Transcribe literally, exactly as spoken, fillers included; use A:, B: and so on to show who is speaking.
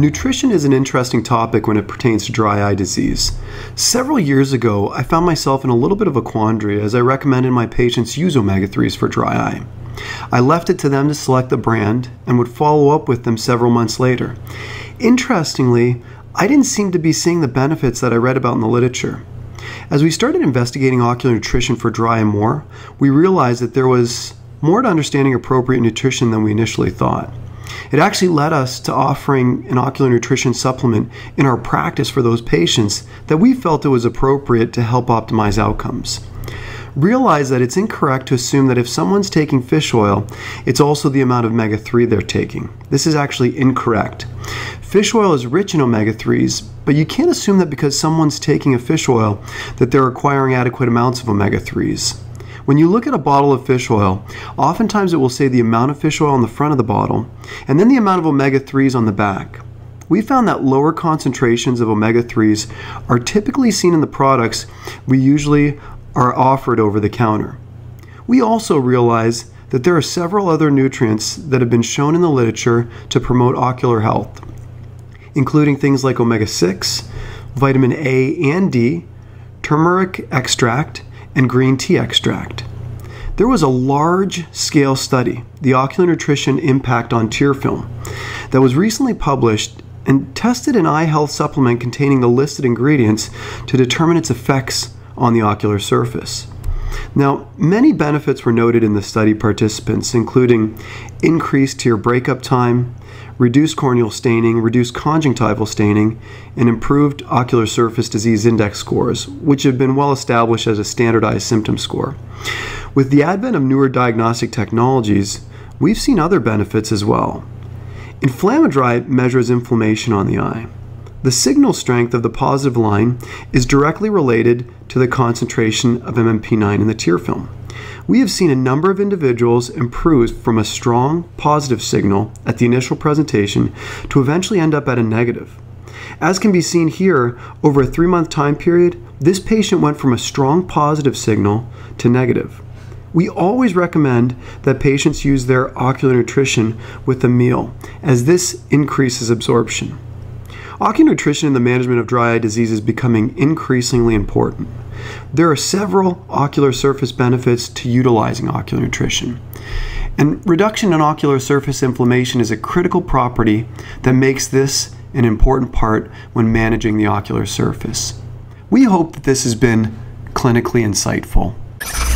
A: Nutrition is an interesting topic when it pertains to dry eye disease. Several years ago, I found myself in a little bit of a quandary as I recommended my patients use omega threes for dry eye. I left it to them to select the brand and would follow up with them several months later. Interestingly, I didn't seem to be seeing the benefits that I read about in the literature. As we started investigating ocular nutrition for dry eye more, we realized that there was more to understanding appropriate nutrition than we initially thought. It actually led us to offering an ocular nutrition supplement in our practice for those patients that we felt it was appropriate to help optimize outcomes. Realize that it's incorrect to assume that if someone's taking fish oil, it's also the amount of omega three they're taking. This is actually incorrect. Fish oil is rich in omega threes, but you can't assume that because someone's taking a fish oil that they're acquiring adequate amounts of omega threes. When you look at a bottle of fish oil, oftentimes it will say the amount of fish oil on the front of the bottle, and then the amount of omega threes on the back. We found that lower concentrations of omega threes are typically seen in the products we usually are offered over the counter. We also realize that there are several other nutrients that have been shown in the literature to promote ocular health, including things like omega six, vitamin A and D, turmeric extract, and green tea extract. There was a large-scale study, the Ocular Nutrition Impact on Tear Film, that was recently published and tested an eye health supplement containing the listed ingredients to determine its effects on the ocular surface. Now, many benefits were noted in the study participants, including increased tear breakup time, reduced corneal staining, reduced conjunctival staining, and improved ocular surface disease index scores, which have been well established as a standardized symptom score. With the advent of newer diagnostic technologies, we've seen other benefits as well. Inflammadry measures inflammation on the eye. The signal strength of the positive line is directly related to the concentration of M M P nine in the tear film. We have seen a number of individuals improve from a strong positive signal at the initial presentation to eventually end up at a negative. As can be seen here, over a three-month time period, this patient went from a strong positive signal to negative. We always recommend that patients use their ocular nutrition with a meal, as this increases absorption. Ocular nutrition in the management of dry eye disease is becoming increasingly important. There are several ocular surface benefits to utilizing ocular nutrition. And reduction in ocular surface inflammation is a critical property that makes this an important part when managing the ocular surface. We hope that this has been clinically insightful.